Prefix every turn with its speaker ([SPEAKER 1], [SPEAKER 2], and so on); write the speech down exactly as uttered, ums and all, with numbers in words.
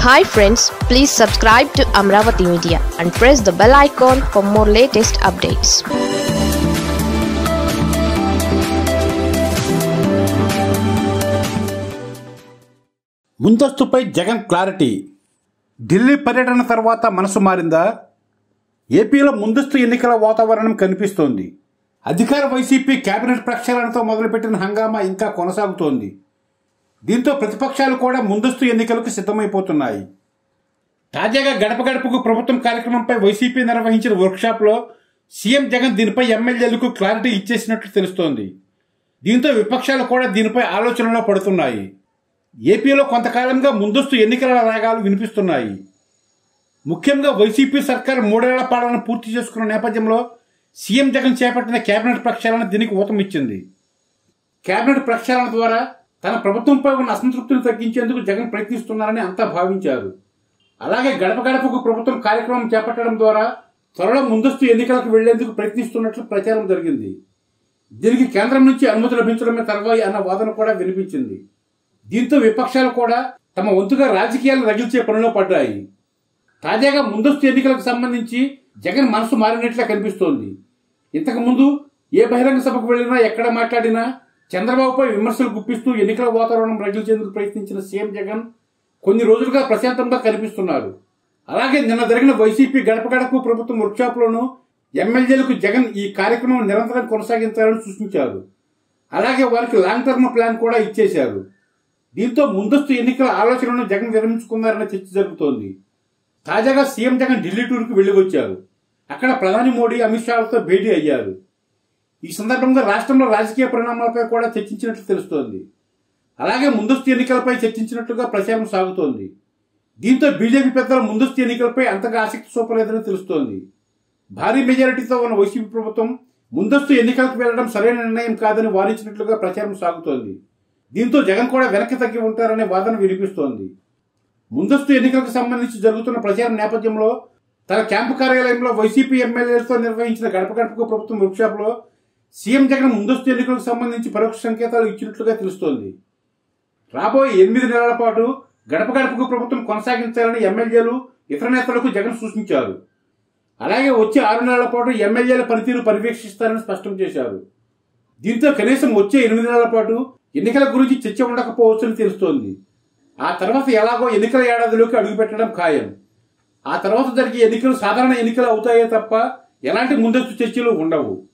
[SPEAKER 1] Hi friends, please subscribe to Amaravathi Media and press the bell icon for more latest updates.
[SPEAKER 2] ముందస్తుపై Jagan clarity. Delhi పర్యటన తర్వాత మనసు మారిందా? ఏపీలో ముందస్తు ఎన్నికల వాతావరణం కనిపిస్తోంది. అధికార వైసీపీ కేబినెట్ ప్రక్షాళనతో మొదలుపెట్టిన హంగామా ఇంకా కొనసాగుతోంది. దీంతో ప్రతిపక్షాలు కూడా ముందస్తు ఎన్నికలకు సిద్ధమైపోతున్నాయి. తాజాగా గడప గడపకు ప్రభుత్వం కార్యక్రమంపై వైసీపీ నిర్వహించిన వర్క్షాప్లో సీఎం జగన్ దీనిపై ఎమ్మెల్యేలకు క్లారిటీ ఇచ్చేసినట్లు తెలుస్తోంది. దీంతో విపక్షాలు కూడా దీనిపై ఆలోచనలో పడుతున్నాయి. ఏపీలో కొంతకాలంగా ముందస్తు ఎన్నికల రాగాలు వినిపిస్తున్నాయి. ముఖ్యంగా వైసీపీ సర్కార్ మూడేళ్ల పాలన పూర్తి చేసుకున్న నేపథ్యంలో సీఎం జగన్ చేపట్టిన కేబినెట్ ప్రక్షాళన దీనికి ఊతమిచ్చింది. కేబినెట్ ప్రక్షాళన ద్వారా తన ప్రభుత్వంపై ఉన్న అసంతృప్తిని తగ్గించేందుకు జగన్ ప్రయత్నిస్తున్నారని అంతా భావించారు. అలాగే గడప గడపకు ప్రభుత్వం కార్యక్రమం చేపట్టడం ద్వారా త్వరలో ముందస్తు ఎన్నికలకు వెళ్లేందుకు ప్రయత్నిస్తున్నట్లు ప్రచారం జరిగింది. దీనికి కేంద్రం నుంచి అనుమతి లభించడమే తర్వాయి అన్న వాదన కూడా వినిపించింది. దీంతో విపక్షాలు కూడా తమ వంతుగా రాజకీయాలు రగిల్చే పనిలో పడ్డాయి. తాజాగా ముందస్తు ఎన్నికలకు సంబంధించి జగన్ మనసు మారినట్లే కనిపిస్తోంది. ఇంతకు ముందు ఏ బహిరంగ సభకు వెళ్లినా ఎక్కడ మాట్లాడినా చంద్రబాబుపై విమర్శలు గుప్పిస్తూ ఎన్నికల వాతావరణం రగిల్చేందుకు ప్రయత్నించిన సీఎం జగన్ కొన్ని రోజులుగా ప్రశాంతంగా కనిపిస్తున్నారు. అలాగే నిన్న జరిగిన వైసీపీ గడప గడపకు ప్రభుత్వం వర్క్షాప్లోనూ ఎమ్మెల్యేలకు జగన్ ఈ కార్యక్రమం నిరంతరం కొనసాగించాలని సూచించారు. అలాగే వారికి లాంగ్ టర్మ్ ప్లాన్ కూడా ఇచ్చేశారు. దీంతో ముందస్తు ఎన్నికల ఆలోచనను జగన్ విరమించుకున్నారన్న చర్చ జరుగుతోంది. తాజాగా సీఎం జగన్ ఢిల్లీ టూర్కు వెళ్లి వచ్చారు. అక్కడ ప్రధాని మోడీ అమిత్ షాలతో భేటీ అయ్యారు. ఈ సందర్భంగా రాష్ట్రంలో రాజకీయ పరిణామాలపై కూడా చర్చించినట్లు తెలుస్తోంది. అలాగే ముందస్తు ఎన్నికలపై చర్చించినట్లుగా ప్రచారం సాగుతోంది. దీంతో బీజేపీ పెద్దలు ముందస్తు ఎన్నికలపై అంతగా ఆసక్తి చూపలేదని తెలుస్తోంది. భారీ మెజారిటీతో ఉన్న వైసీపీ ప్రభుత్వం ముందస్తు ఎన్నికలకు వెళ్లడం సరైన నిర్ణయం కాదని వారించినట్లుగా ప్రచారం సాగుతోంది. దీంతో జగన్ కూడా వెనక్కి తగ్గి ఉంటారనే వాదన వినిపిస్తోంది. ముందస్తు ఎన్నికలకు సంబంధించి జరుగుతున్న ప్రచారం నేపథ్యంలో తన క్యాంపు కార్యాలయంలో వైసీపీ ఎమ్మెల్యేలతో నిర్వహించిన గడప గడపకు ప్రభుత్వం వర్క్షాప్లో సీఎం జగన్ ముందస్తు ఎన్నికలకు సంబంధించి పరోక్ష సంకేతాలు ఇచ్చినట్లుగా తెలుస్తోంది. రాబోయే ఎనిమిది నెలల పాటు గడప గడపకు ప్రభుత్వం కొనసాగించాలని ఎమ్మెల్యేలు ఇతర నేతలకు జగన్ సూచించారు. అలాగే వచ్చే ఆరు నెలల పాటు ఎమ్మెల్యేల పనితీరు పర్యవేక్షిస్తారని స్పష్టం చేశారు. దీంతో కనీసం వచ్చే ఎనిమిది నెలల పాటు ఎన్నికల గురించి చర్చ ఉండకపోవచ్చని తెలుస్తోంది. ఆ తర్వాత ఎలాగో ఎన్నికల ఏడాదిలోకి అడుగుపెట్టడం ఖాయం. ఆ తర్వాత జరిగే ఎన్నికలు సాధారణ ఎన్నికలు అవుతాయే తప్ప ఎలాంటి ముందస్తు చర్చలు ఉండవు.